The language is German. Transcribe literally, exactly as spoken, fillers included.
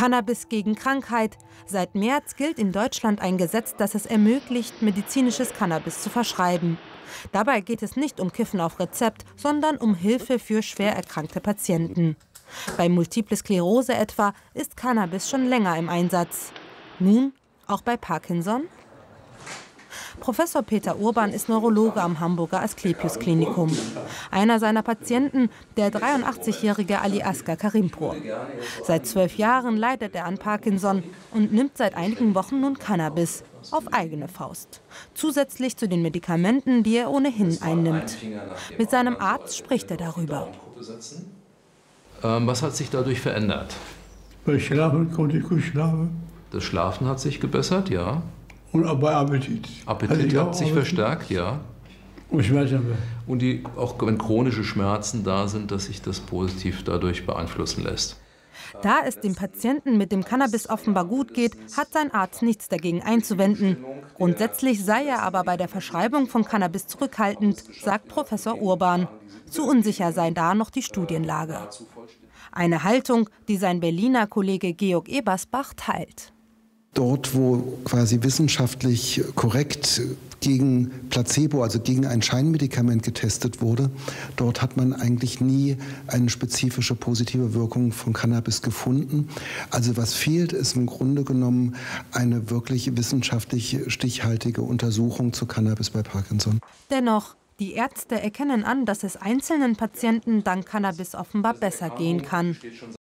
Cannabis gegen Krankheit. Seit März gilt in Deutschland ein Gesetz, das es ermöglicht, medizinisches Cannabis zu verschreiben. Dabei geht es nicht um Kiffen auf Rezept, sondern um Hilfe für schwer erkrankte Patienten. Bei Multiple Sklerose etwa ist Cannabis schon länger im Einsatz. Nun auch bei Parkinson? Professor Peter Urban ist Neurologe am Hamburger Asklepios-Klinikum. Einer seiner Patienten, der dreiundachtzigjährige Ali Asghar Karimpur. Seit zwölf Jahren leidet er an Parkinson und nimmt seit einigen Wochen nun Cannabis, auf eigene Faust. Zusätzlich zu den Medikamenten, die er ohnehin einnimmt. Mit seinem Arzt spricht er darüber. Ähm, was hat sich dadurch verändert? Bei Schlafen konnte ich gut schlafen. Das Schlafen hat sich gebessert, ja. Und auch bei Appetit. Appetit hat sich verstärkt, ja. Und Schmerzen. Und die, auch wenn chronische Schmerzen da sind, dass sich das positiv dadurch beeinflussen lässt. Da es dem Patienten mit dem Cannabis offenbar gut geht, hat sein Arzt nichts dagegen einzuwenden. Grundsätzlich sei er aber bei der Verschreibung von Cannabis zurückhaltend, sagt Professor Urban. Zu unsicher sei da noch die Studienlage. Eine Haltung, die sein Berliner Kollege Georg Ebersbach teilt. Dort, wo quasi wissenschaftlich korrekt gegen Placebo, also gegen ein Scheinmedikament getestet wurde, dort hat man eigentlich nie eine spezifische positive Wirkung von Cannabis gefunden. Also was fehlt, ist im Grunde genommen eine wirklich wissenschaftlich stichhaltige Untersuchung zu Cannabis bei Parkinson. Dennoch, die Ärzte erkennen an, dass es einzelnen Patienten dank Cannabis offenbar besser gehen kann.